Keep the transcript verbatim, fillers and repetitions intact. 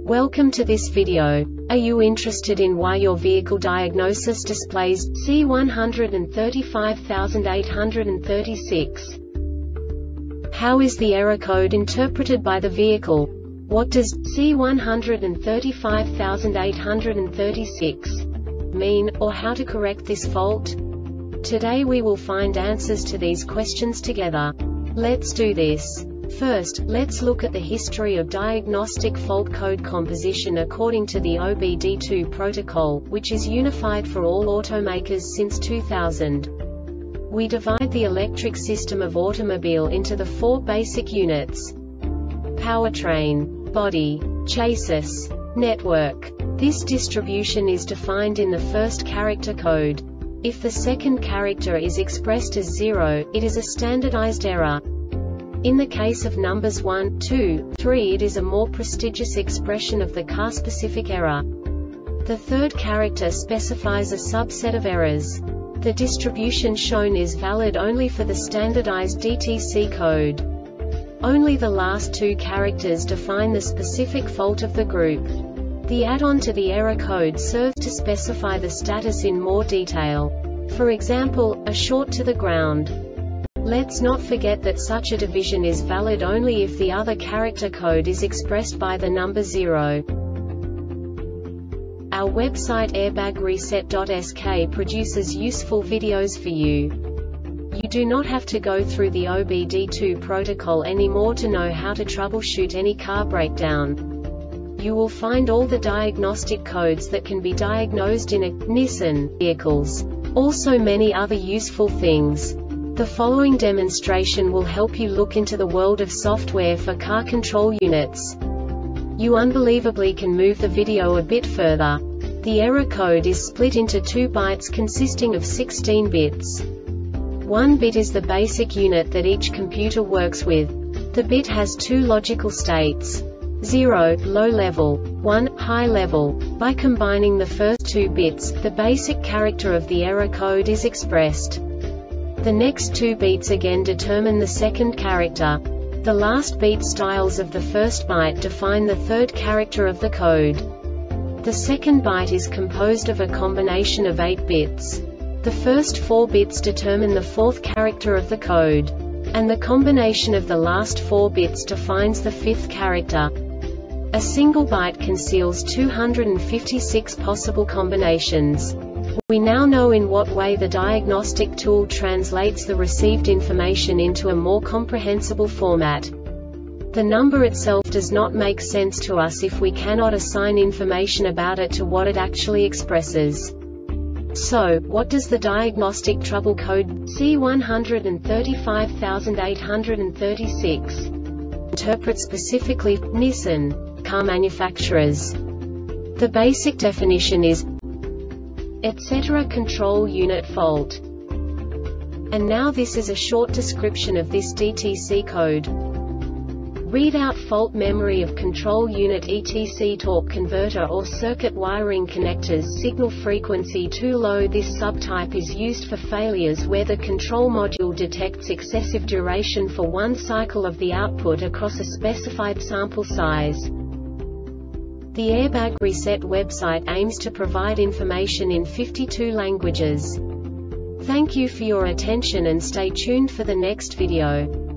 Welcome to this video. Are you interested in why your vehicle diagnosis displays C one hundred thirty-five thousand eight hundred thirty-six? How is the error code interpreted by the vehicle? What does C one hundred thirty-five thousand eight hundred thirty-six mean, or how to correct this fault? Today we will find answers to these questions together. Let's do this. First, let's look at the history of diagnostic fault code composition according to the O B D two protocol, which is unified for all automakers since two thousand. We divide the electric system of automobile into the four basic units: powertrain, body, chassis, network. This distribution is defined in the first character code. If the second character is expressed as zero, it is a standardized error. In the case of numbers one, two, three, it is a more prestigious expression of the car-specific error. The third character specifies a subset of errors. The distribution shown is valid only for the standardized D T C code. Only the last two characters define the specific fault of the group. The add-on to the error code serves to specify the status in more detail. For example, a short to the ground. Let's not forget that such a division is valid only if the other character code is expressed by the number zero. Our website airbag reset dot S K produces useful videos for you. You do not have to go through the O B D two protocol anymore to know how to troubleshoot any car breakdown. You will find all the diagnostic codes that can be diagnosed in a Nissan vehicles. Also many other useful things. The following demonstration will help you look into the world of software for car control units. You unbelievably can move the video a bit further. The error code is split into two bytes consisting of sixteen bits. One bit is the basic unit that each computer works with. The bit has two logical states: zero, low level, one, high level. By combining the first two bits, the basic character of the error code is expressed. The next two beats again determine the second character. The last beat styles of the first byte define the third character of the code. The second byte is composed of a combination of eight bits. The first four bits determine the fourth character of the code. And the combination of the last four bits defines the fifth character. A single byte conceals two hundred fifty-six possible combinations. We now know in what way the diagnostic tool translates the received information into a more comprehensible format. The number itself does not make sense to us if we cannot assign information about it to what it actually expresses. So, what does the diagnostic trouble code C one hundred thirty-five thousand eight hundred thirty-six interpret specifically for Nissan car manufacturers? The basic definition is et cetera control unit fault. And now this is a short description of this D T C code. Readout fault memory of control unit etc torque converter or circuit wiring connectors signal frequency too low. This subtype is used for failures where the control module detects excessive duration for one cycle of the output across a specified sample size. The Airbag Reset website aims to provide information in fifty-two languages. Thank you for your attention and stay tuned for the next video.